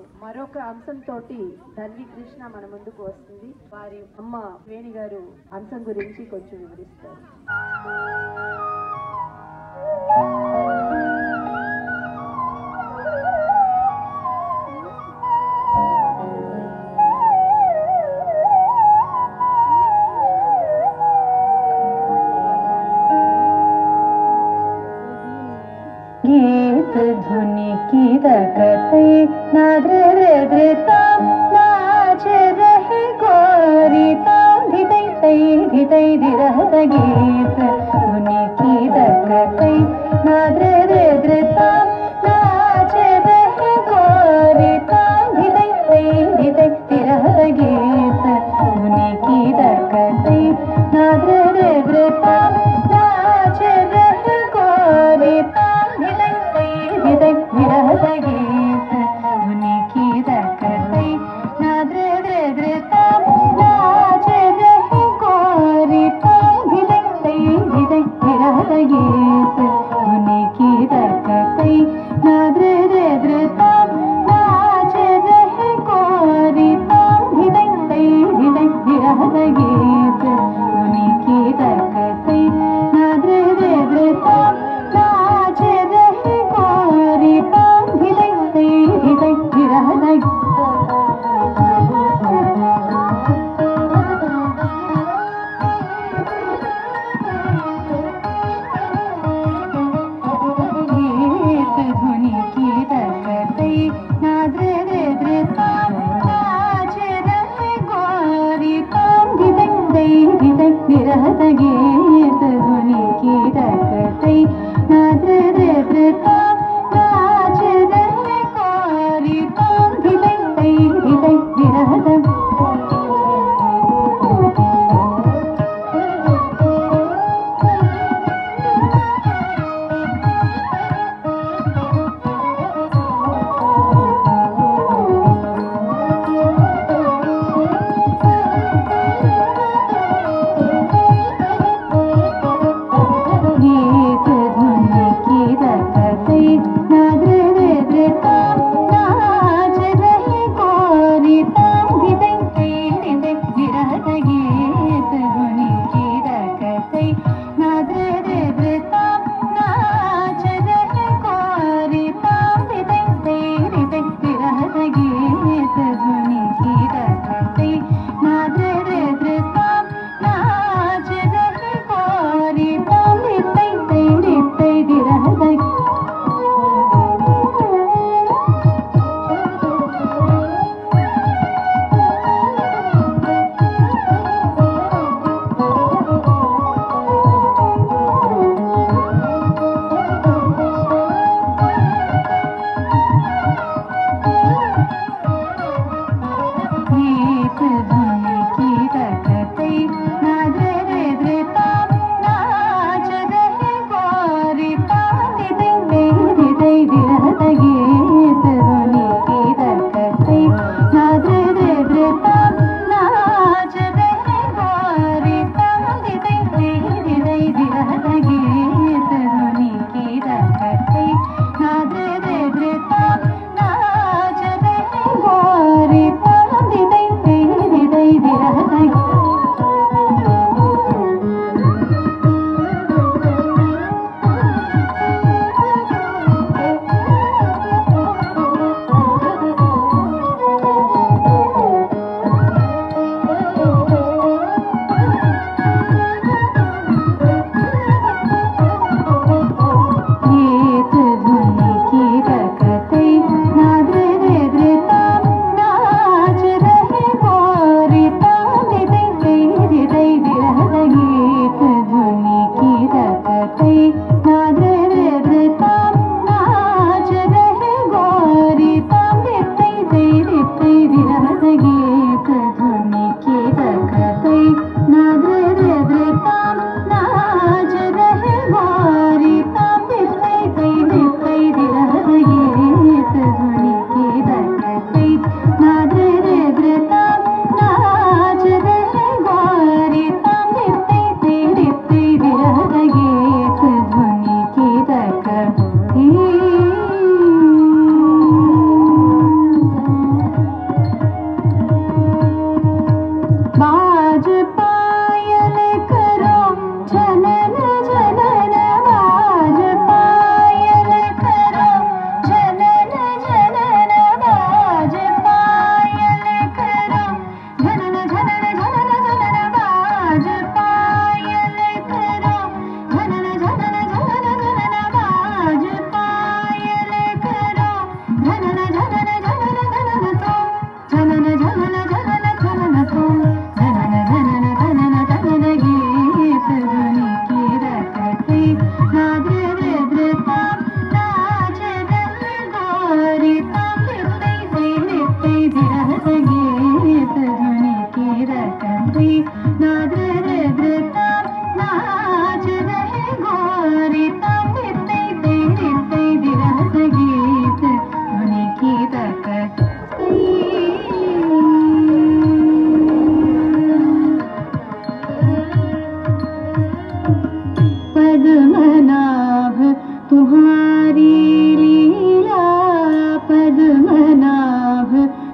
మరొక అంశంతో ధన్వి కృష్ణ మన ముందుకు వస్తుంది. వారి అమ్మ వేణి గారు అంశం గురించి కొంచెం వివరిస్తారు. गीत धुनि की दकते नाद्रता नाच रहे गोरीता धिदै तै धिदै धिरहत गीत धुनि की दकते नाद्रता नाच रहे गोरीता धिदै तै धिदै धिरहत गीत धुनि की दकते नाद्रता नाच रहे गोरीता विरहत गीत धुनि की दकते नाद्रता नाच रहे गोरीता धिदै तै धिदै विरहत गीत धुनि की दकते नाद्रता नाच रहे गोरीता धिदै तै धिदै विरहत गीत धुनि की दकते नाद्रता नाच रहे गोरीता धिदै तै धिदै विरहत गीत धुनि की दकते नाद्रता नाच रहे गोरीता धिदै तै धिदै विरहत गीत धुनि की दकते नाद्रता नाच रहे गोरीता धिदै तै धिदै विरहत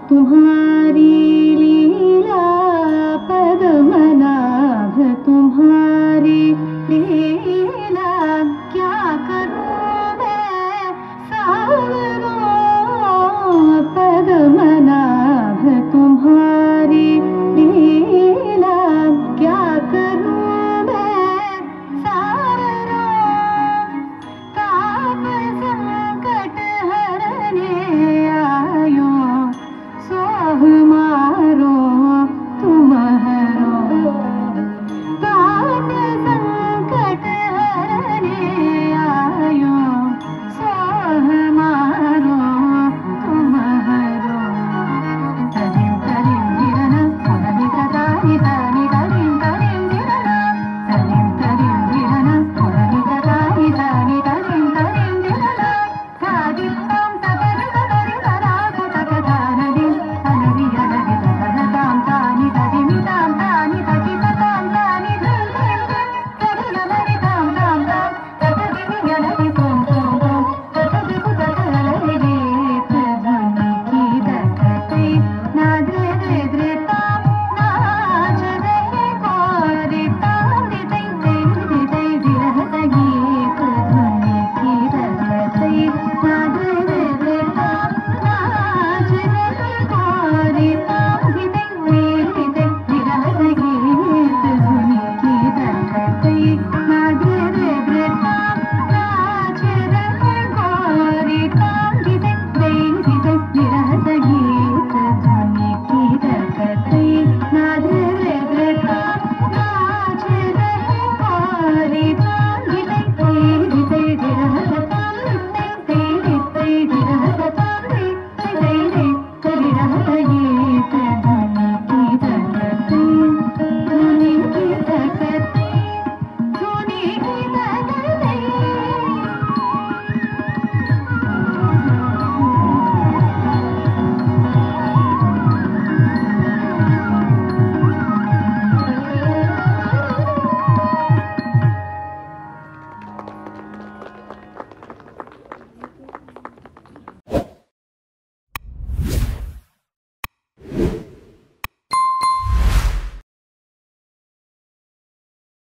तुम्हारी